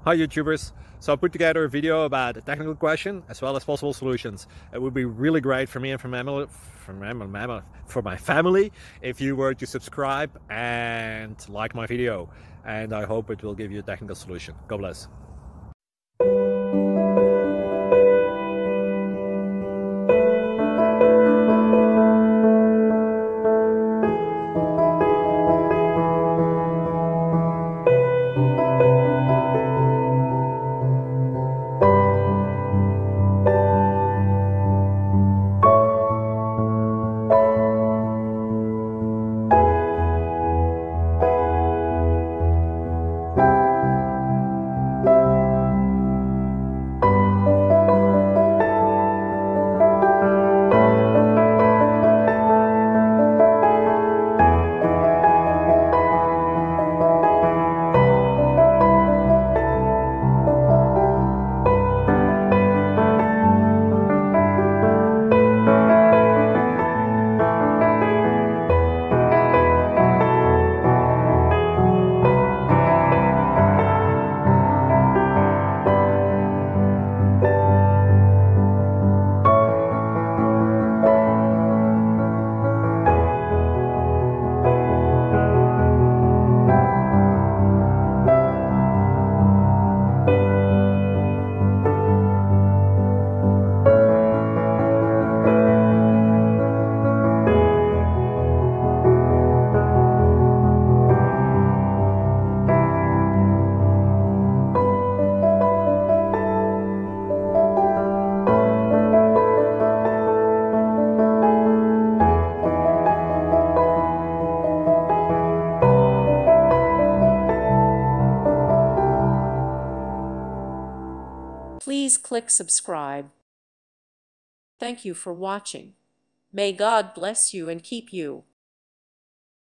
Hi YouTubers! So I put together a video about a technical question as well as possible solutions. It would be really great for me and for my family if you were to subscribe and like my video, and I hope it will give you a technical solution. God bless. Please click subscribe. Thank you for watching. May God bless you and keep you.